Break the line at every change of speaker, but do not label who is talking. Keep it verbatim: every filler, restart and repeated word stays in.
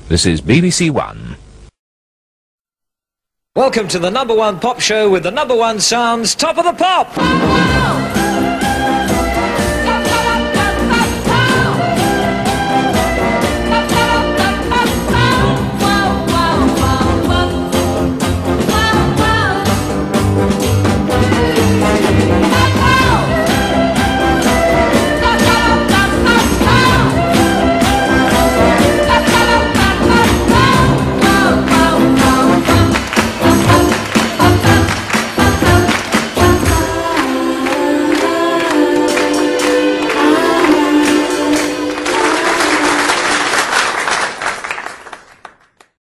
This is B B C One.
Welcome to the number one pop show with the number one sounds, Top of the Pop!